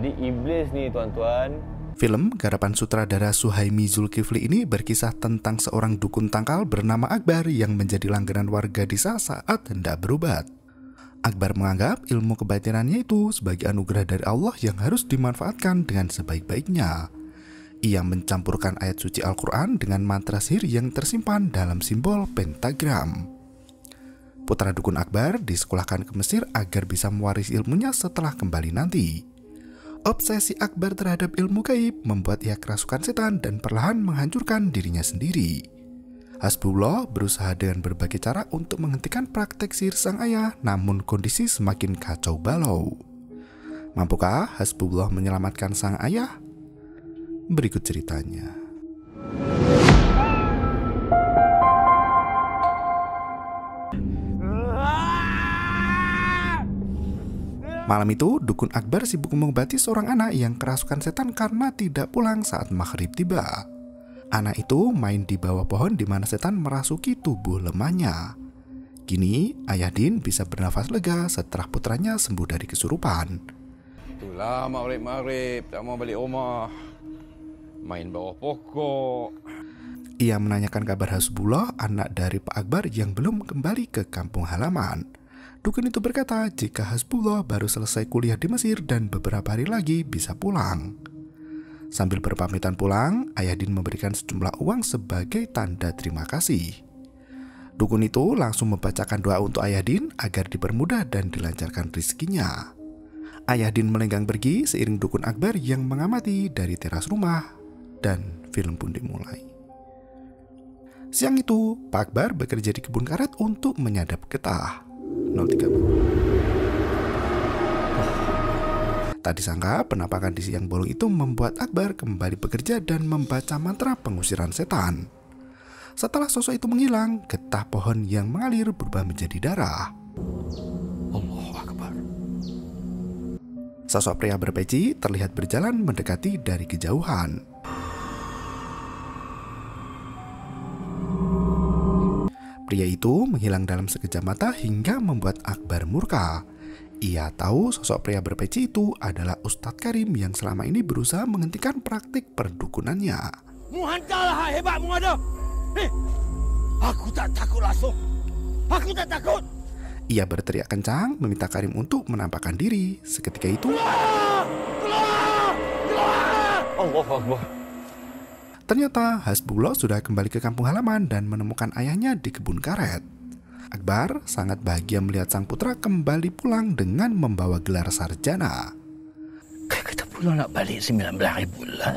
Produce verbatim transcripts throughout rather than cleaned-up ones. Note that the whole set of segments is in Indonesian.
Jadi iblis nih tuan-tuan. Film garapan sutradara Suhaimi Zulkifli ini berkisah tentang seorang dukun tangkal bernama Akbar yang menjadi langganan warga desa saat hendak berobat. Akbar menganggap ilmu kebatinannya itu sebagai anugerah dari Allah yang harus dimanfaatkan dengan sebaik-baiknya. Ia mencampurkan ayat suci Al-Quran dengan mantra sihir yang tersimpan dalam simbol pentagram. Putra dukun Akbar disekolahkan ke Mesir agar bisa mewarisi ilmunya setelah kembali nanti. Obsesi Akbar terhadap ilmu gaib membuat ia kerasukan setan dan perlahan menghancurkan dirinya sendiri. Hasbullah berusaha dengan berbagai cara untuk menghentikan praktek sihir sang ayah, namun kondisi semakin kacau balau. Mampukah Hasbullah menyelamatkan sang ayah? Berikut ceritanya. Malam itu, dukun Akbar sibuk mengobati seorang anak yang kerasukan setan karena tidak pulang saat maghrib tiba. Anak itu main di bawah pohon di mana setan merasuki tubuh lemahnya. Kini, Ayah Din bisa bernafas lega setelah putranya sembuh dari kesurupan. Itulah maghrib-maghrib, tak mau balik rumah. Main bawah pokok. Ia menanyakan kabar Hasbullah, anak dari Pak Akbar yang belum kembali ke kampung halaman. Dukun itu berkata jika Hasbullah baru selesai kuliah di Mesir dan beberapa hari lagi bisa pulang. Sambil berpamitan pulang, Ayah Din memberikan sejumlah uang sebagai tanda terima kasih. Dukun itu langsung membacakan doa untuk Ayah Din agar dipermudah dan dilancarkan rezekinya. Ayah Din melenggang pergi seiring dukun Akbar yang mengamati dari teras rumah, dan film pun dimulai. Siang itu, Pak Akbar bekerja di kebun karet untuk menyadap getah. nol tiga Tak disangka penampakan di siang bolong itu membuat Akbar kembali bekerja dan membaca mantra pengusiran setan. Setelah sosok itu menghilang, getah pohon yang mengalir berubah menjadi darah. Allahu Akbar. Sosok pria berpeci terlihat berjalan mendekati dari kejauhan. Pria itu menghilang dalam sekejap mata hingga membuat Akbar murka. Ia tahu sosok pria berpeci itu adalah Ustadz Karim yang selama ini berusaha menghentikan praktik perdukunannya. Muhantalah hebatmu ada. Eh, aku tak takut langsung. Aku tak takut. Ia berteriak kencang meminta Karim untuk menampakkan diri. Seketika itu, Keluar! Keluar! Keluar! Allahu Akbar. ternyata Hasbullah sudah kembali ke kampung halaman dan menemukan ayahnya di kebun karet. Akbar sangat bahagia melihat sang putra kembali pulang dengan membawa gelar sarjana. Kita pulang nak balik sembilan belas hari bulan.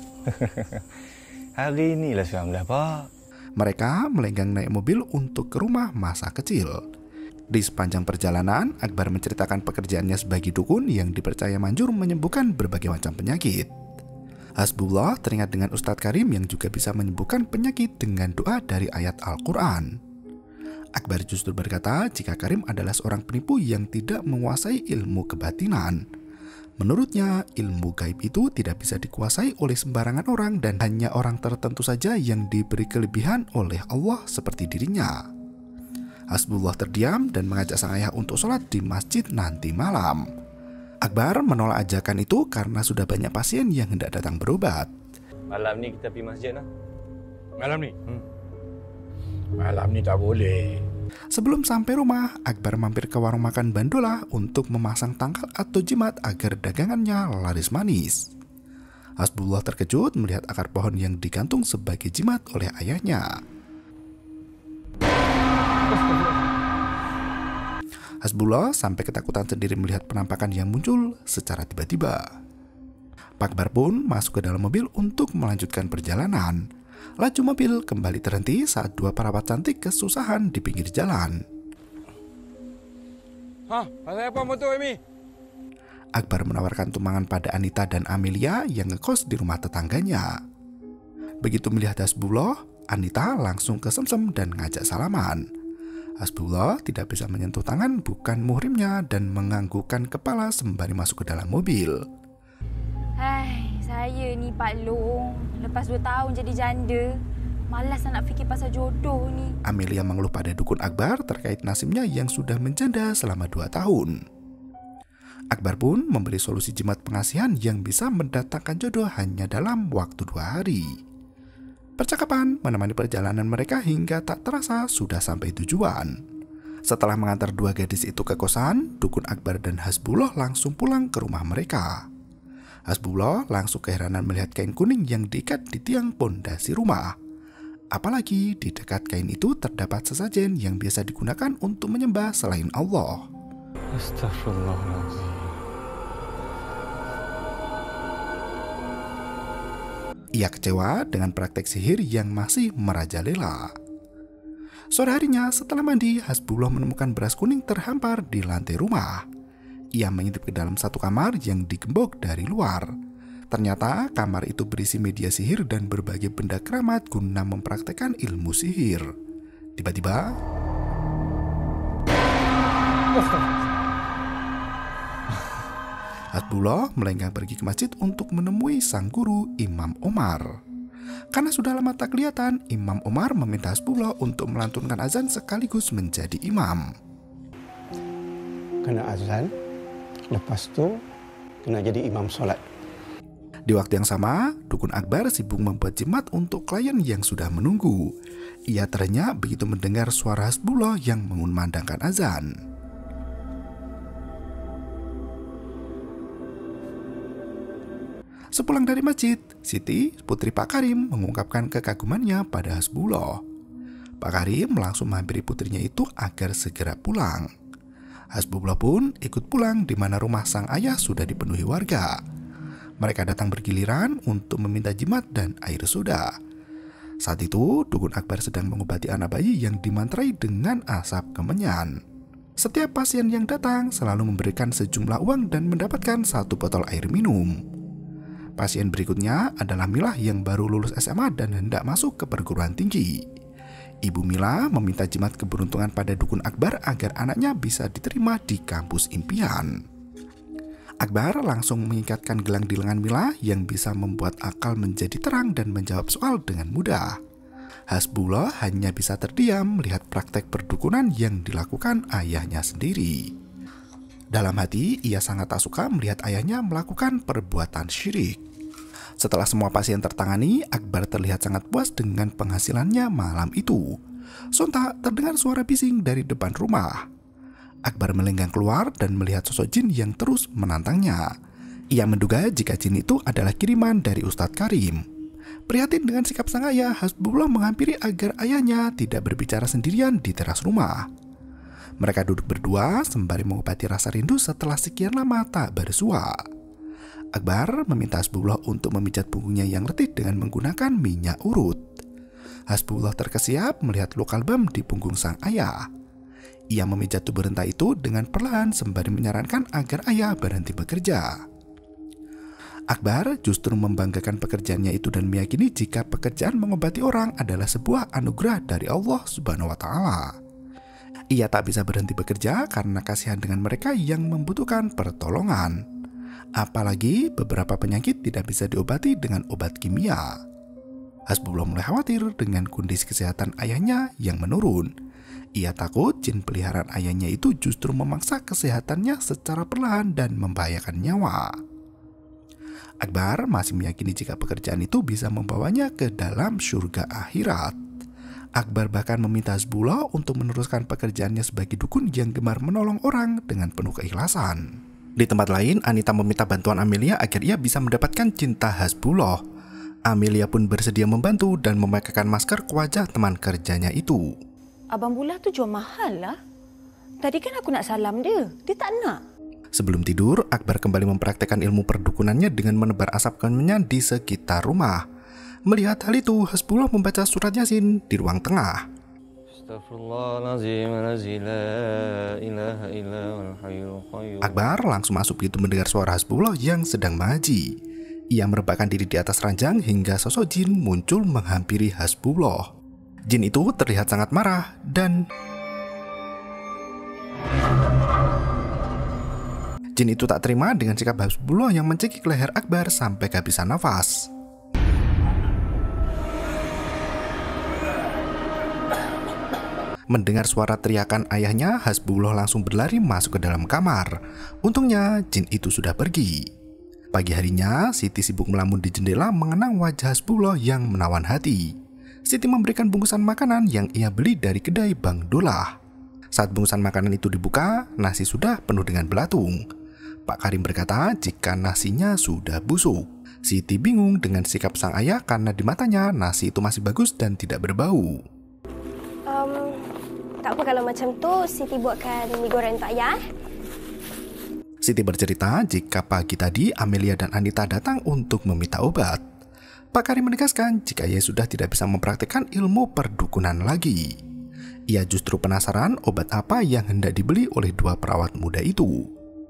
Hari inilah sembilan belas, Pak. Mereka melenggang naik mobil untuk ke rumah masa kecil. Di sepanjang perjalanan, Akbar menceritakan pekerjaannya sebagai dukun yang dipercaya manjur menyembuhkan berbagai macam penyakit. Hasbullah teringat dengan Ustadz Karim yang juga bisa menyembuhkan penyakit dengan doa dari ayat Al-Quran. Akbar justru berkata jika Karim adalah seorang penipu yang tidak menguasai ilmu kebatinan. Menurutnya, ilmu gaib itu tidak bisa dikuasai oleh sembarangan orang dan hanya orang tertentu saja yang diberi kelebihan oleh Allah seperti dirinya. Hasbullah terdiam dan mengajak sang ayah untuk sholat di masjid nanti malam. Akbar menolak ajakan itu karena sudah banyak pasien yang hendak datang berobat. Malam ni kita pergi masjid lah. Malam ni? Hmm. Malam ni tak boleh. Sebelum sampai rumah, Akbar mampir ke warung makan Bandola untuk memasang tangkal atau jimat agar dagangannya laris manis. Hasbullah terkejut melihat akar pohon yang digantung sebagai jimat oleh ayahnya. Hasbullah sampai ketakutan sendiri melihat penampakan yang muncul secara tiba-tiba. Pak Akbar pun masuk ke dalam mobil untuk melanjutkan perjalanan. Laju mobil kembali terhenti saat dua perawat cantik kesusahan di pinggir jalan. Hah, pasal apa motor ini? Akbar menawarkan tumpangan pada Anita dan Amelia yang ngekos di rumah tetangganya. Begitu melihat Hasbullah, Anita langsung kesemsem dan ngajak salaman. Hasbullah tidak bisa menyentuh tangan bukan muhrimnya dan menganggukkan kepala sembari masuk ke dalam mobil. Hai, saya ni Pak Long. Lepas dua tahun jadi janda. Malas nak fikir pasal jodoh ni. Amelia mengeluh pada dukun Akbar terkait nasibnya yang sudah menjanda selama dua tahun. Akbar pun memberi solusi jimat pengasihan yang bisa mendatangkan jodoh hanya dalam waktu dua hari. Percakapan menemani perjalanan mereka hingga tak terasa sudah sampai tujuan. Setelah mengantar dua gadis itu ke kosan, Dukun Akbar dan Hasbullah langsung pulang ke rumah mereka. Hasbullah langsung keheranan melihat kain kuning yang diikat di tiang pondasi rumah. Apalagi di dekat kain itu terdapat sesajen yang biasa digunakan untuk menyembah selain Allah. Astagfirullahaladzim. Ia kecewa dengan praktek sihir yang masih merajalela. Sore harinya setelah mandi, Hasbullah menemukan beras kuning terhampar di lantai rumah. Ia mengintip ke dalam satu kamar yang digembok dari luar. Ternyata kamar itu berisi media sihir dan berbagai benda keramat guna mempraktekkan ilmu sihir. Tiba-tiba Hasbullah melenggang pergi ke masjid untuk menemui sang guru Imam Omar. Karena sudah lama tak kelihatan, Imam Omar meminta Hasbullah untuk melantunkan azan sekaligus menjadi imam. Kena azan, lepas tu kena jadi imam solat. Di waktu yang sama, Dukun Akbar sibuk membuat jimat untuk klien yang sudah menunggu. Ia terenyah begitu mendengar suara Hasbullah yang mengumandangkan azan. Sepulang dari masjid, Siti, putri Pak Karim, mengungkapkan kekagumannya pada Hasbullah. Pak Karim langsung menghampiri putrinya itu agar segera pulang. Hasbullah pun ikut pulang di mana rumah sang ayah sudah dipenuhi warga. Mereka datang bergiliran untuk meminta jimat dan air soda. Saat itu, Dukun Akbar sedang mengobati anak bayi yang dimantrai dengan asap kemenyan. Setiap pasien yang datang selalu memberikan sejumlah uang dan mendapatkan satu botol air minum. Pasien berikutnya adalah Milah yang baru lulus S M A dan hendak masuk ke perguruan tinggi. Ibu Mila meminta jimat keberuntungan pada Dukun Akbar agar anaknya bisa diterima di kampus impian. Akbar langsung mengikatkan gelang di lengan Mila yang bisa membuat akal menjadi terang dan menjawab soal dengan mudah. Hasbullah hanya bisa terdiam melihat praktek perdukunan yang dilakukan ayahnya sendiri. Dalam hati, ia sangat tak suka melihat ayahnya melakukan perbuatan syirik. Setelah semua pasien tertangani, Akbar terlihat sangat puas dengan penghasilannya malam itu. Sontak terdengar suara bising dari depan rumah. Akbar melenggang keluar dan melihat sosok jin yang terus menantangnya. Ia menduga jika jin itu adalah kiriman dari Ustadz Karim. Prihatin dengan sikap sang ayah, Hasbullah menghampiri agar ayahnya tidak berbicara sendirian di teras rumah. Mereka duduk berdua sembari mengobati rasa rindu setelah sekian lama tak bersua. Akbar meminta Hasbullah untuk memijat punggungnya yang letih dengan menggunakan minyak urut. Hasbullah terkesiap melihat luka lebam di punggung sang ayah. Ia memijat tubuh renta itu dengan perlahan sembari menyarankan agar ayah berhenti bekerja. Akbar justru membanggakan pekerjaannya itu dan meyakini jika pekerjaan mengobati orang adalah sebuah anugerah dari Allah Subhanahu wa Ta'ala. Ia tak bisa berhenti bekerja karena kasihan dengan mereka yang membutuhkan pertolongan. Apalagi beberapa penyakit tidak bisa diobati dengan obat kimia. Hasbullah mulai khawatir dengan kondisi kesehatan ayahnya yang menurun. Ia takut jin peliharaan ayahnya itu justru memaksa kesehatannya secara perlahan dan membahayakan nyawa. Akbar masih meyakini jika pekerjaan itu bisa membawanya ke dalam surga akhirat. Akbar bahkan meminta Hasbullah untuk meneruskan pekerjaannya sebagai dukun yang gemar menolong orang dengan penuh keikhlasan. Di tempat lain, Anita meminta bantuan Amelia agar ia bisa mendapatkan cinta Hasbullah. Amelia pun bersedia membantu dan memakaikan masker ke wajah teman kerjanya itu. Abang Bulah tu jual mahal lah. Tadi kan aku nak salam dia. Dia tak nak. Sebelum tidur, Akbar kembali mempraktekkan ilmu perdukunannya dengan menebar asap kemenyan di sekitar rumah. Melihat hal itu, Hasbullah membaca surat Yasin di ruang tengah. Akbar langsung masuk begitu mendengar suara Hasbullah yang sedang mengaji. Ia merebakkan diri di atas ranjang hingga sosok jin muncul menghampiri Hasbullah. Jin itu terlihat sangat marah dan jin itu tak terima dengan sikap Hasbullah yang mencekik leher Akbar sampai kehabisan nafas. Mendengar suara teriakan ayahnya, Hasbullah langsung berlari masuk ke dalam kamar. Untungnya jin itu sudah pergi. Pagi harinya, Siti sibuk melamun di jendela mengenang wajah Hasbullah yang menawan hati. Siti memberikan bungkusan makanan yang ia beli dari kedai Bang Dolah. Saat bungkusan makanan itu dibuka, nasi sudah penuh dengan belatung. Pak Karim berkata jika nasinya sudah busuk. Siti bingung dengan sikap sang ayah karena di matanya nasi itu masih bagus dan tidak berbau. Um, tak apa kalau macam tu, Siti buatkan mie goreng untuk ayah. Siti bercerita jika pagi tadi Amelia dan Anita datang untuk meminta obat. Pak Karim menegaskan jika ia sudah tidak bisa mempraktikkan ilmu perdukunan lagi. Ia justru penasaran obat apa yang hendak dibeli oleh dua perawat muda itu.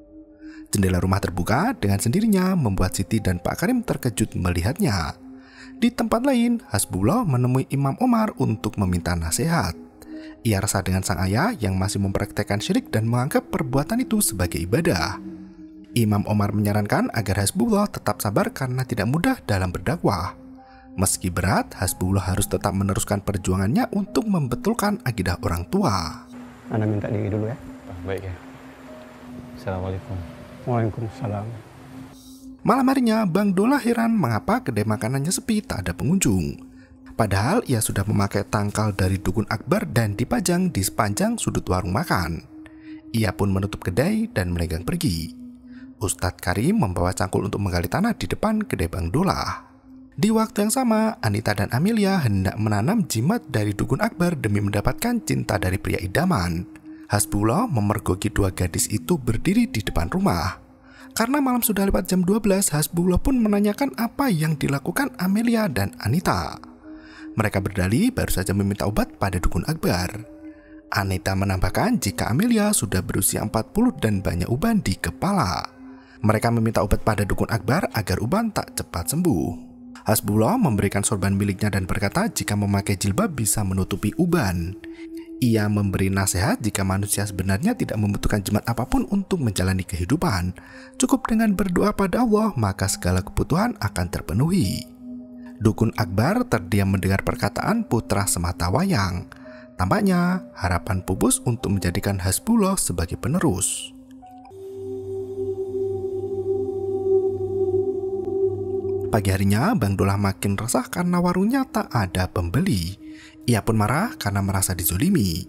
Jendela rumah terbuka dengan sendirinya membuat Siti dan Pak Karim terkejut melihatnya. Di tempat lain, Hasbullah menemui Imam Omar untuk meminta nasihat. Ia resah dengan sang ayah yang masih mempraktekkan syirik dan menganggap perbuatan itu sebagai ibadah. Imam Omar menyarankan agar Hasbullah tetap sabar karena tidak mudah dalam berdakwah. Meski berat, Hasbullah harus tetap meneruskan perjuangannya untuk membetulkan akidah orang tua. Anda minta diri dulu ya. Oh, baik ya. Assalamualaikum. Waalaikumsalam. Malam harinya, Bang Dolah heran mengapa kedai makanannya sepi tak ada pengunjung. Padahal ia sudah memakai tangkal dari dukun Akbar dan dipajang di sepanjang sudut warung makan. Ia pun menutup kedai dan melenggang pergi. Ustadz Karim membawa cangkul untuk menggali tanah di depan kedai Bang Dolah. Di waktu yang sama, Anita dan Amelia hendak menanam jimat dari dukun Akbar demi mendapatkan cinta dari pria idaman. Hasbullah memergoki dua gadis itu berdiri di depan rumah. Karena malam sudah lewat jam dua belas, Hasbullah pun menanyakan apa yang dilakukan Amelia dan Anita. Mereka berdalih baru saja meminta obat pada dukun Akbar. Anita menambahkan jika Amelia sudah berusia empat puluh dan banyak uban di kepala. Mereka meminta obat pada dukun Akbar agar uban tak cepat sembuh. Hasbullah memberikan sorban miliknya dan berkata jika memakai jilbab bisa menutupi uban. Ia memberi nasihat jika manusia sebenarnya tidak membutuhkan jimat apapun untuk menjalani kehidupan. Cukup dengan berdoa pada Allah, maka segala kebutuhan akan terpenuhi. Dukun Akbar terdiam mendengar perkataan putra sematawayang. Tampaknya harapan pupus untuk menjadikan Hasbullah sebagai penerus. Pagi harinya, Bang Dolah makin resah karena warungnya tak ada pembeli. Ia pun marah karena merasa dizolimi.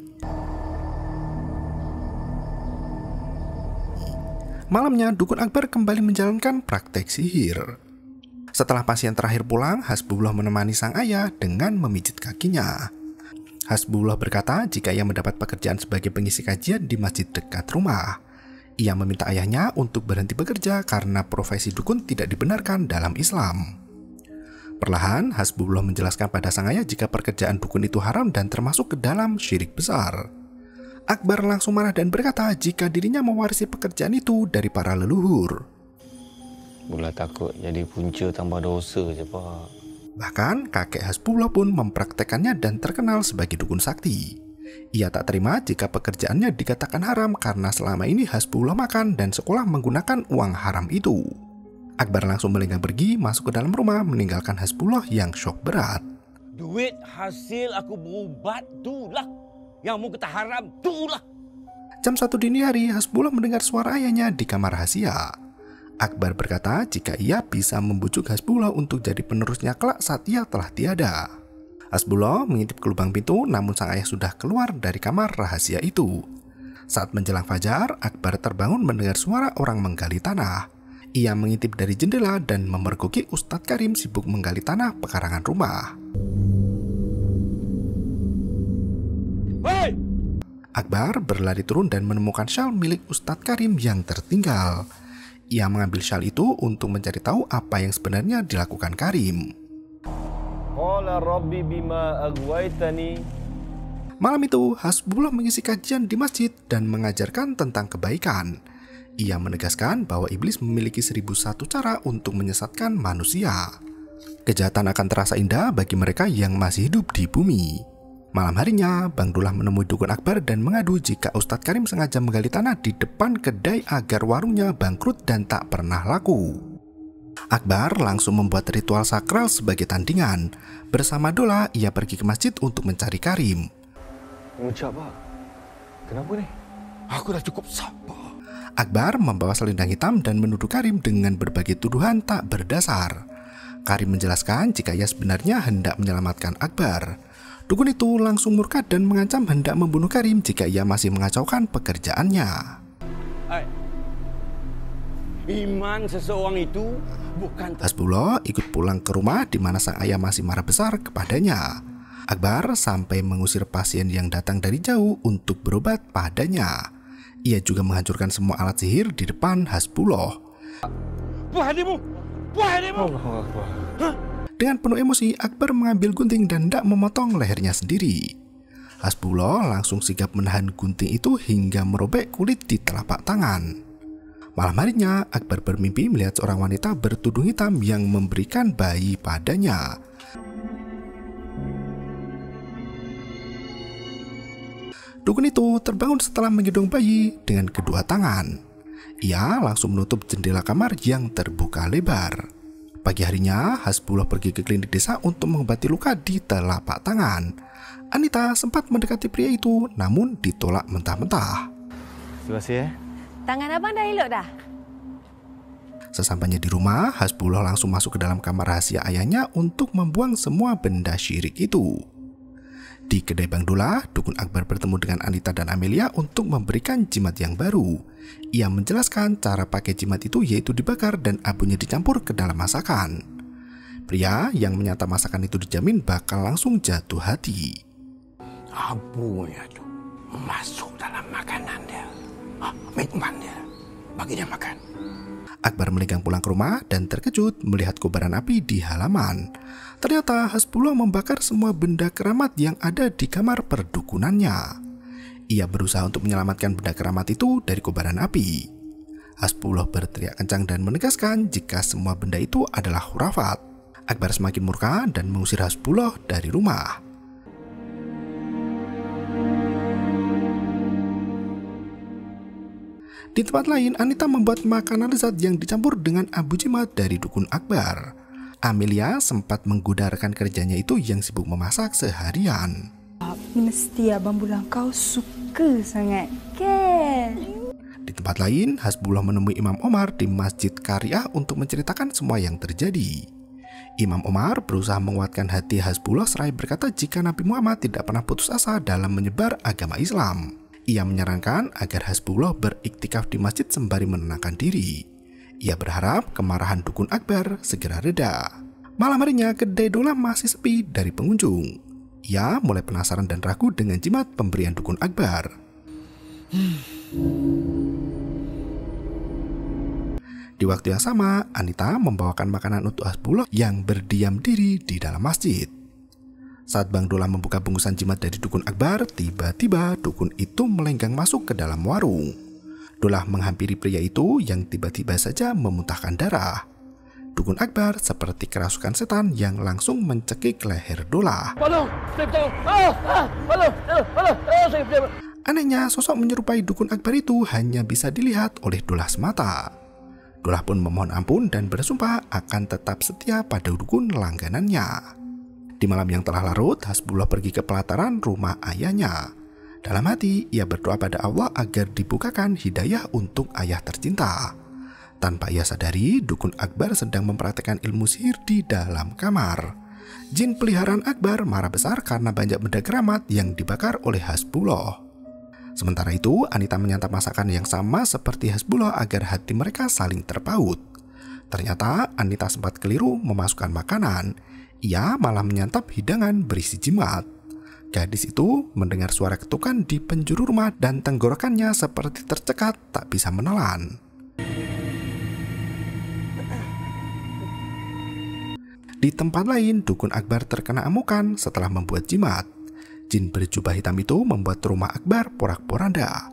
Malamnya, Dukun Akbar kembali menjalankan praktek sihir. Setelah pasien terakhir pulang, Hasbullah menemani sang ayah dengan memijit kakinya. Hasbullah berkata jika ia mendapat pekerjaan sebagai pengisi kajian di masjid dekat rumah. Ia meminta ayahnya untuk berhenti bekerja karena profesi dukun tidak dibenarkan dalam Islam. Perlahan, Hasbullah menjelaskan pada sang ayah jika pekerjaan dukun itu haram dan termasuk ke dalam syirik besar. Akbar langsung marah dan berkata jika dirinya mewarisi pekerjaan itu dari para leluhur. Mula takut jadi punca tambah dosa je, Pak. Bahkan, kakek Hasbullah pun mempraktekannya dan terkenal sebagai dukun sakti. Ia tak terima jika pekerjaannya dikatakan haram karena selama ini Hasbullah makan dan sekolah menggunakan uang haram itu. Akbar langsung melenggang pergi masuk ke dalam rumah meninggalkan Hasbullah yang syok berat. Duit hasil aku berubat tulah. Yang mu kata haram tulah. Jam satu dini hari, Hasbullah mendengar suara ayahnya di kamar rahasia. Akbar berkata jika ia bisa membujuk Hasbullah untuk jadi penerusnya kelak saat ia telah tiada. Hasbullah mengintip ke lubang pintu, namun sang ayah sudah keluar dari kamar rahasia itu. Saat menjelang fajar, Akbar terbangun mendengar suara orang menggali tanah. Ia mengintip dari jendela dan memergoki Ustadz Karim sibuk menggali tanah pekarangan rumah. Hei! Akbar berlari turun dan menemukan syal milik Ustadz Karim yang tertinggal. Ia mengambil syal itu untuk mencari tahu apa yang sebenarnya dilakukan Karim. Qala rabbi bima aghwaytani. Malam itu, Hasbullah mengisi kajian di masjid dan mengajarkan tentang kebaikan. Ia menegaskan bahwa iblis memiliki seribu satu cara untuk menyesatkan manusia. Kejahatan akan terasa indah bagi mereka yang masih hidup di bumi. Malam harinya, Bang Dolah menemui Dukun Akbar dan mengadu jika Ustadz Karim sengaja menggali tanah di depan kedai agar warungnya bangkrut dan tak pernah laku. Akbar langsung membuat ritual sakral sebagai tandingan. Bersama Dolah, ia pergi ke masjid untuk mencari Karim. Mengucap, Pak. Kenapa ni? Aku dah cukup sabar. Akbar membawa selendang hitam dan menuduh Karim dengan berbagai tuduhan tak berdasar. Karim menjelaskan jika ia sebenarnya hendak menyelamatkan Akbar. Dukun itu langsung murka dan mengancam hendak membunuh Karim jika ia masih mengacaukan pekerjaannya. Hai. Iman seseorang itu bukan... Hasbullah ikut pulang ke rumah di mana sang ayah masih marah besar kepadanya. Akbar sampai mengusir pasien yang datang dari jauh untuk berobat padanya. Ia juga menghancurkan semua alat sihir di depan Hasbullah. Buah hatimu! Buah hatimu! Dengan penuh emosi, Akbar mengambil gunting dan hendak memotong lehernya sendiri. Hasbullah langsung sigap menahan gunting itu hingga merobek kulit di telapak tangan. Malam harinya, Akbar bermimpi melihat seorang wanita bertudung hitam yang memberikan bayi padanya. Dukun itu terbangun setelah menggendong bayi dengan kedua tangan. Ia langsung menutup jendela kamar yang terbuka lebar. Pagi harinya, Hasbullah pergi ke klinik desa untuk mengobati luka di telapak tangan. Anita sempat mendekati pria itu, namun ditolak mentah-mentah. Terima kasih ya. Tangan abang dah elok dah. Sesampainya di rumah, Hasbullah langsung masuk ke dalam kamar rahasia ayahnya untuk membuang semua benda syirik itu. Di kedai Bang Dula, Dukun Akbar bertemu dengan Anita dan Amelia untuk memberikan jimat yang baru. Ia menjelaskan cara pakai jimat itu yaitu dibakar dan abunya dicampur ke dalam masakan. Pria yang menyantap masakan itu dijamin bakal langsung jatuh hati. Abunya tu masuk dalam makanan dia. Ah, minuman dia. Bagi dia makan. Akbar melenggang pulang ke rumah dan terkejut melihat kobaran api di halaman. Ternyata Hasbullah membakar semua benda keramat yang ada di kamar perdukunannya. Ia berusaha untuk menyelamatkan benda keramat itu dari kobaran api. Hasbullah berteriak kencang dan menegaskan jika semua benda itu adalah khurafat. Akbar semakin murka dan mengusir Hasbullah dari rumah. Di tempat lain, Anita membuat makanan lezat yang dicampur dengan abu jimat dari Dukun Akbar. Amelia sempat menggoda rekan kerjanya itu yang sibuk memasak seharian. Mesti abang bulang kau suka sangat, kan? Di tempat lain, Hasbullah menemui Imam Omar di Masjid Qaryah untuk menceritakan semua yang terjadi. Imam Omar berusaha menguatkan hati Hasbullah seraya berkata jika Nabi Muhammad tidak pernah putus asa dalam menyebar agama Islam. Ia menyarankan agar Hasbullah beriktikaf di masjid sembari menenangkan diri. Ia berharap kemarahan Dukun Akbar segera reda. Malam harinya, kedai Dola masih sepi dari pengunjung. Ia mulai penasaran dan ragu dengan jimat pemberian Dukun Akbar. Hmm. Di waktu yang sama, Anita membawakan makanan untuk Hasbullah yang berdiam diri di dalam masjid. Saat Bang Dola membuka bungkusan jimat dari Dukun Akbar, tiba-tiba dukun itu melenggang masuk ke dalam warung. Dola menghampiri pria itu yang tiba-tiba saja memuntahkan darah. Dukun Akbar seperti kerasukan setan yang langsung mencekik leher Dola. Anehnya, sosok menyerupai Dukun Akbar itu hanya bisa dilihat oleh Dola semata. Dola pun memohon ampun dan bersumpah akan tetap setia pada dukun langganannya. Di malam yang telah larut, Hasbullah pergi ke pelataran rumah ayahnya. Dalam hati, ia berdoa pada Allah agar dibukakan hidayah untuk ayah tercinta. Tanpa ia sadari, Dukun Akbar sedang mempraktekkan ilmu sihir di dalam kamar. Jin peliharaan Akbar marah besar karena banyak benda keramat yang dibakar oleh Hasbullah. Sementara itu, Anita menyantap masakan yang sama seperti Hasbullah agar hati mereka saling terpaut. Ternyata, Anita sempat keliru memasukkan makanan. Ia malah menyantap hidangan berisi jimat. Gadis itu mendengar suara ketukan di penjuru rumah dan tenggorokannya seperti tercekat tak bisa menelan. Di tempat lain, Dukun Akbar terkena amukan setelah membuat jimat. Jin berjubah hitam itu membuat rumah Akbar porak-poranda.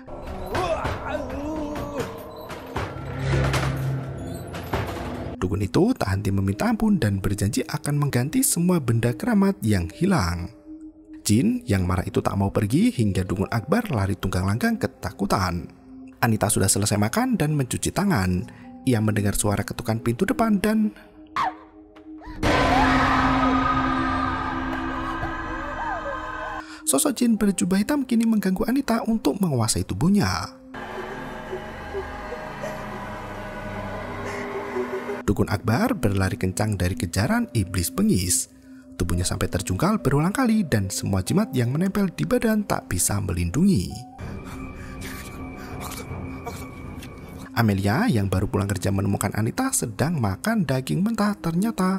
Dukun itu tak henti meminta ampun dan berjanji akan mengganti semua benda keramat yang hilang. Jin yang marah itu tak mau pergi hingga Dukun Akbar lari tunggang langgang ketakutan. Anita sudah selesai makan dan mencuci tangan. Ia mendengar suara ketukan pintu depan dan... Sosok jin berjubah hitam kini mengganggu Anita untuk menguasai tubuhnya. Dukun Akbar berlari kencang dari kejaran iblis bengis. Tubuhnya sampai terjungkal berulang kali dan semua jimat yang menempel di badan tak bisa melindungi. Amelia yang baru pulang kerja menemukan Anita sedang makan daging mentah. Ternyata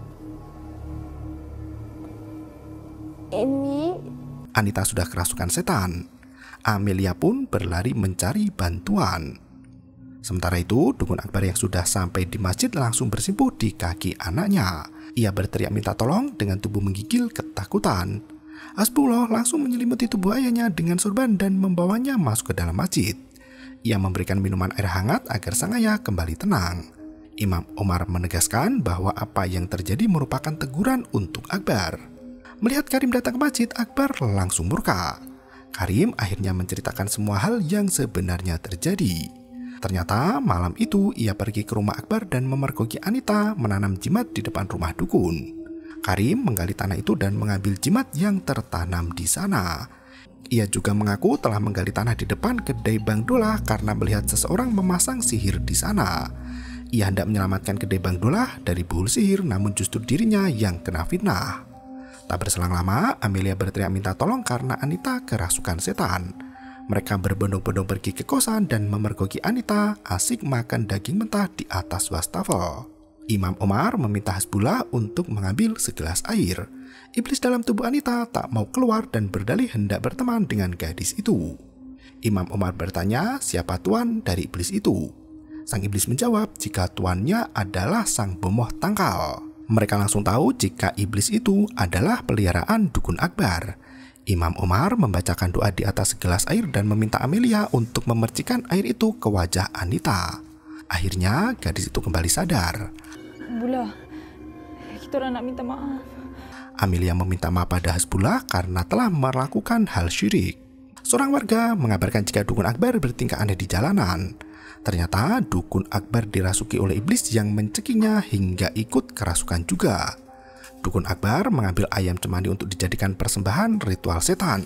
Amy, Anita sudah kerasukan setan. Amelia pun berlari mencari bantuan. Sementara itu, Dukun Akbar yang sudah sampai di masjid langsung bersimpuh di kaki anaknya. Ia berteriak minta tolong dengan tubuh menggigil ketakutan. Hasbullah langsung menyelimuti tubuh ayahnya dengan sorban dan membawanya masuk ke dalam masjid. Ia memberikan minuman air hangat agar sang ayah kembali tenang. Imam Omar menegaskan bahwa apa yang terjadi merupakan teguran untuk Akbar. Melihat Karim datang ke masjid, Akbar langsung murka. Karim akhirnya menceritakan semua hal yang sebenarnya terjadi. Ternyata malam itu ia pergi ke rumah Akbar dan memergoki Anita menanam jimat di depan rumah dukun. Karim menggali tanah itu dan mengambil jimat yang tertanam di sana. Ia juga mengaku telah menggali tanah di depan kedai Bang Dolah karena melihat seseorang memasang sihir di sana. Ia hendak menyelamatkan kedai Bang Dolah dari buhul sihir, namun justru dirinya yang kena fitnah. Tak berselang lama, Amelia berteriak minta tolong karena Anita kerasukan setan. Mereka berbondong-bondong pergi ke kosan dan memergoki Anita asik makan daging mentah di atas wastafel. Imam Omar meminta Hasbullah untuk mengambil segelas air. Iblis dalam tubuh Anita tak mau keluar dan berdalih hendak berteman dengan gadis itu. Imam Omar bertanya siapa tuan dari iblis itu. Sang iblis menjawab jika tuannya adalah sang bomoh tangkal. Mereka langsung tahu jika iblis itu adalah peliharaan Dukun Akbar. Imam Omar membacakan doa di atas segelas air dan meminta Amelia untuk memercikan air itu ke wajah Anita. Akhirnya gadis itu kembali sadar. Bula, kita orang nak minta maaf. Amelia meminta maaf pada Hasbullah karena telah melakukan hal syirik. Seorang warga mengabarkan jika Dukun Akbar bertingkah aneh di jalanan. Ternyata Dukun Akbar dirasuki oleh iblis yang mencekiknya hingga ikut kerasukan juga. Dukun Akbar mengambil ayam cemani untuk dijadikan persembahan ritual setan.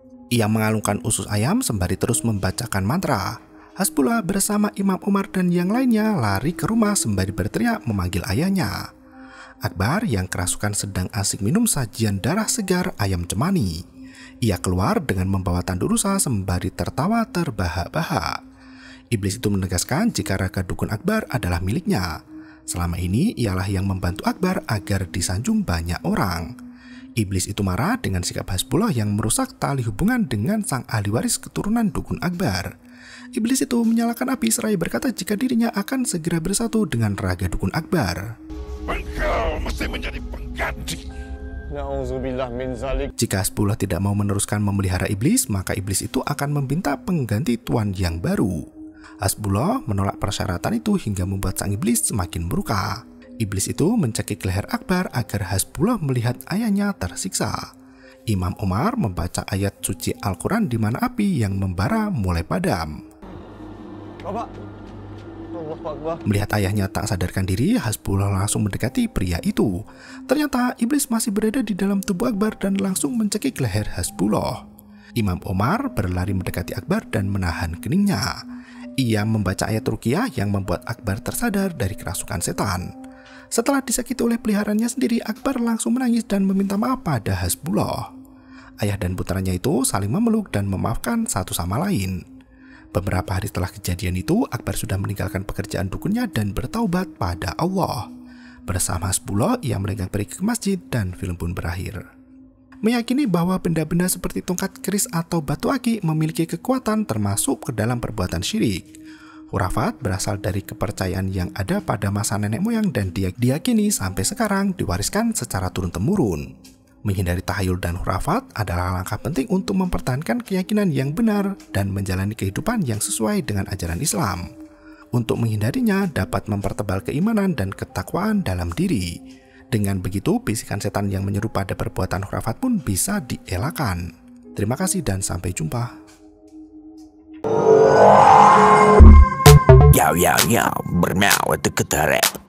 Ia mengalungkan usus ayam sembari terus membacakan mantra. Hasbullah bersama Imam Omar dan yang lainnya lari ke rumah sembari berteriak memanggil ayahnya. Akbar yang kerasukan sedang asik minum sajian darah segar ayam cemani. Ia keluar dengan membawa tandu rusa sembari tertawa terbahak-bahak. Iblis itu menegaskan jika raga Dukun Akbar adalah miliknya. Selama ini ialah yang membantu Akbar agar disanjung banyak orang. Iblis itu marah dengan sikap Hasbullah yang merusak tali hubungan dengan sang ahli waris keturunan Dukun Akbar. Iblis itu menyalakan api seraya berkata jika dirinya akan segera bersatu dengan raga Dukun Akbar. Engkau mesti menjadi pengganti. Na'udzubillah min zalik. Jika Hasbullah tidak mau meneruskan memelihara iblis, maka iblis itu akan meminta pengganti tuan yang baru. Hasbullah menolak persyaratan itu hingga membuat sang iblis semakin murka. Iblis itu mencekik leher Akbar agar Hasbullah melihat ayahnya tersiksa. Imam Omar membaca ayat suci Al-Quran di mana api yang membara mulai padam. Bapak, Allahu Akbar. Melihat ayahnya tak sadarkan diri, Hasbullah langsung mendekati pria itu. Ternyata iblis masih berada di dalam tubuh Akbar dan langsung mencekik leher Hasbullah. Imam Omar berlari mendekati Akbar dan menahan keningnya. Ia membaca ayat ruqyah yang membuat Akbar tersadar dari kerasukan setan. Setelah disakiti oleh peliharaannya sendiri, Akbar langsung menangis dan meminta maaf pada Hasbullah. Ayah dan putranya itu saling memeluk dan memaafkan satu sama lain. Beberapa hari setelah kejadian itu, Akbar sudah meninggalkan pekerjaan dukunnya dan bertaubat pada Allah. Bersama Hasbullah, ia melenggang pergi ke masjid dan film pun berakhir. Meyakini bahwa benda-benda seperti tongkat keris atau batu aki memiliki kekuatan termasuk ke dalam perbuatan syirik. Khurafat berasal dari kepercayaan yang ada pada masa nenek moyang dan dia diyakini sampai sekarang diwariskan secara turun-temurun. Menghindari tahayul dan khurafat adalah langkah penting untuk mempertahankan keyakinan yang benar dan menjalani kehidupan yang sesuai dengan ajaran Islam. Untuk menghindarinya dapat mempertebal keimanan dan ketakwaan dalam diri. Dengan begitu, bisikan setan yang menyeru pada perbuatan khurafat pun bisa dielakkan. Terima kasih dan sampai jumpa. Yau, yau, yau, bermau, itu ketarik.